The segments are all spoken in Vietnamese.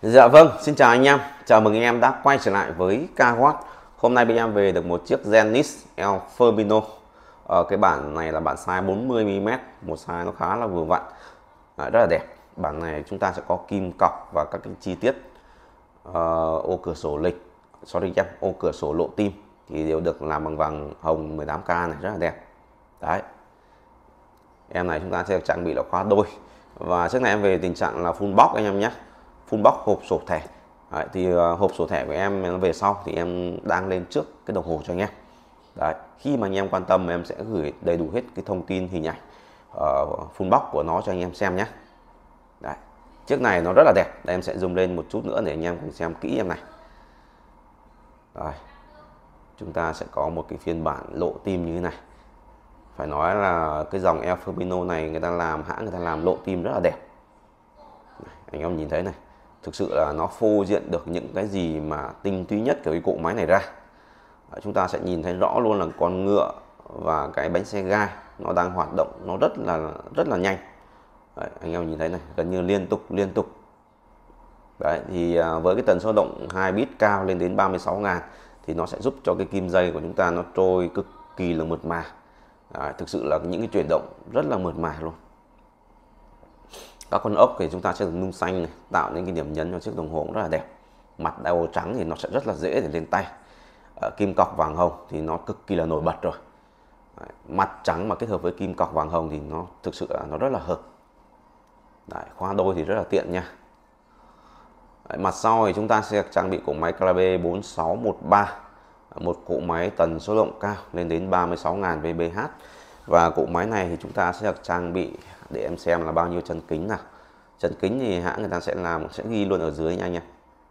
Dạ vâng, xin chào anh em. Chào mừng anh em đã quay trở lại với KWatt. Hôm nay bên em về được một chiếc Zenith El Firmino. Cái bản này là bản size 40mm, một size nó khá là vừa vặn, rất là đẹp. Bản này chúng ta sẽ có kim cọc và các cái chi tiết ô cửa sổ lịch, ô cửa sổ lộ tim thì đều được làm bằng vàng hồng 18K này, rất là đẹp. Đấy. Em này chúng ta sẽ trang bị là khóa đôi. Và chiếc này em về tình trạng là full box anh em nhé. Full box hộp sổ thẻ. Đấy, thì hộp sổ thẻ của em nó về sau thì em đang lên trước cái đồng hồ cho anh em. Đấy, khi mà anh em quan tâm em sẽ gửi đầy đủ hết cái thông tin hình ảnh full box của nó cho anh em xem nhé. Đấy, chiếc này nó rất là đẹp. Đây, em sẽ zoom lên một chút nữa để anh em cùng xem kỹ em này. Rồi, chúng ta sẽ có một cái phiên bản lộ tim như thế này. Phải nói là cái dòng El Firmino này người ta làm lộ tim rất là đẹp. Anh em nhìn thấy này, thực sự là nó phô diện được những cái gì mà tinh túy nhất của cái cỗ máy này ra. Chúng ta sẽ nhìn thấy rõ luôn là con ngựa và cái bánh xe gai nó đang hoạt động, nó rất là nhanh. Đấy, anh em nhìn thấy này, gần như liên tục. Đấy, thì với cái tần số động 2 bit cao lên đến 36.000 thì nó sẽ giúp cho cái kim dây của chúng ta nó trôi cực kỳ là mượt mà. Đấy, thực sự là những cái chuyển động rất là mượt mà luôn. Các con ốc thì chúng ta sẽ được nung xanh này, tạo nên cái điểm nhấn cho chiếc đồng hồ cũng rất là đẹp. Mặt dial trắng thì nó sẽ rất là dễ để lên tay. Kim cọc vàng hồng thì nó cực kỳ là nổi bật rồi. Đấy, mặt trắng mà kết hợp với kim cọc vàng hồng thì nó thực sự là nó rất là hợp. Đấy, khóa đôi thì rất là tiện nha. Đấy, mặt sau thì chúng ta sẽ trang bị cỗ máy Clave 4613, một cỗ máy tần số động cao lên đến 36.000 VBH. Và cỗ máy này thì chúng ta sẽ được trang bị, để em xem là bao nhiêu chân kính nào. Chân kính thì hãng người ta sẽ ghi luôn ở dưới nha anh em.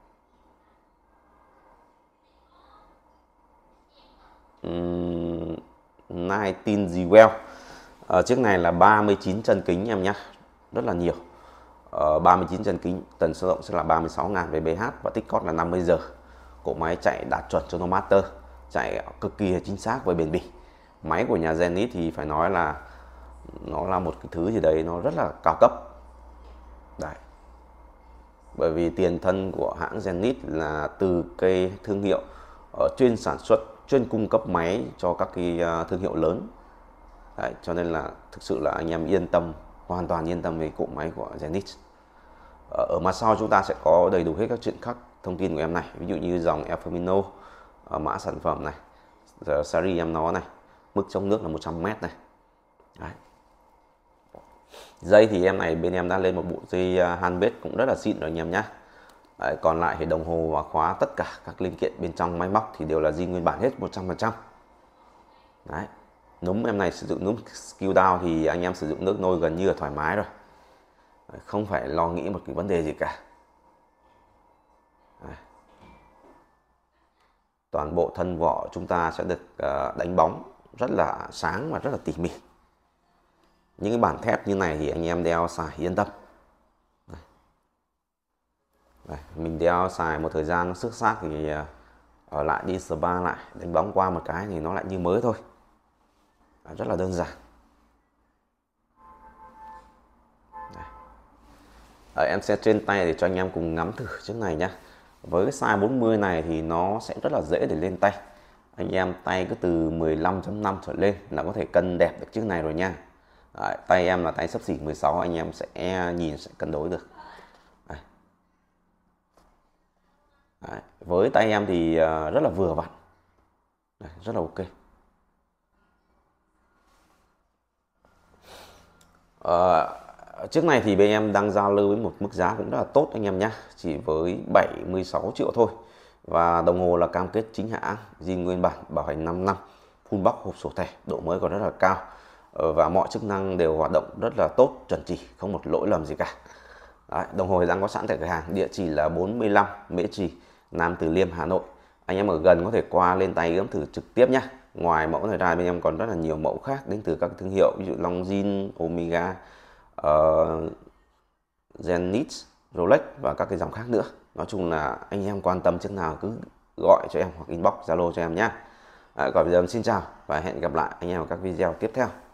Nineteen Jewel. Chiếc này là 39 chân kính em nhé, rất là nhiều. 39 chân kính, tần số động sẽ là 36.000 VBH và tích cót là 50 giờ. Cỗ máy chạy đạt chuẩn cho nó master, chạy cực kỳ chính xác với bền bỉ. Máy của nhà Zenith thì phải nói là nó là một cái thứ gì đấy nó rất là cao cấp. Đấy. Bởi vì tiền thân của hãng Zenith là từ cái thương hiệu chuyên sản xuất, chuyên cung cấp máy cho các cái thương hiệu lớn. Đấy, cho nên là thực sự là anh em yên tâm, hoàn toàn yên tâm về cỗ máy của Zenith. Ở mặt sau chúng ta sẽ có đầy đủ hết các chuyện khác thông tin của em này, ví dụ như dòng El Firmino, mã sản phẩm này, series em nó này, mức trong nước là 100m này. Đấy. Dây thì em này bên em đã lên một bộ dây handmade cũng rất là xịn rồi anh em nhé. Đấy, còn lại thì đồng hồ và khóa, tất cả các linh kiện bên trong máy móc thì đều là zin nguyên bản hết 100%. Đấy. Núm em này sử dụng núm skill down thì anh em sử dụng nước nôi gần như là thoải mái rồi. Đấy, không phải lo nghĩ một cái vấn đề gì cả. Đấy. Toàn bộ thân vỏ chúng ta sẽ được đánh bóng rất là sáng và rất là tỉ mỉ. Những cái bản thép như này thì anh em đeo xài yên tâm. Đây, mình đeo xài một thời gian nó xước xác thì ở lại đi spa lại, đánh bóng qua một cái thì nó lại như mới thôi. Rất là đơn giản. Em sẽ trên tay để cho anh em cùng ngắm thử chiếc này nhé. Với cái size 40 này thì nó sẽ rất là dễ để lên tay. Anh em tay cứ từ 15.5 trở lên là có thể cân đẹp được chiếc này rồi nha. Đấy, tay em là tay xấp xỉ 16, anh em sẽ nhìn sẽ cân đối được. Đấy, với tay em thì rất là vừa vặn. Đấy, rất là ok. Chiếc này thì bên em đang giao lưu với một mức giá cũng rất là tốt anh em nhé, chỉ với 76 triệu thôi. Và đồng hồ là cam kết chính hãng, zin nguyên bản, bảo hành 5 năm, full box hộp sổ thẻ, độ mới còn rất là cao. Và mọi chức năng đều hoạt động rất là tốt, chuẩn chỉ, không một lỗi lầm gì cả. Đấy, đồng hồ đang có sẵn tại cửa hàng, địa chỉ là 45 Mễ Trì, Nam Từ Liêm, Hà Nội. Anh em ở gần có thể qua lên tay ướm thử trực tiếp nhé. Ngoài mẫu này ra bên em còn rất là nhiều mẫu khác đến từ các thương hiệu, ví dụ Longines, Omega, Zenith, Rolex và các cái dòng khác nữa. Nói chung là anh em quan tâm chiếc nào cứ gọi cho em hoặc inbox Zalo cho em nhé. Còn bây giờ xin chào và hẹn gặp lại anh em ở các video tiếp theo.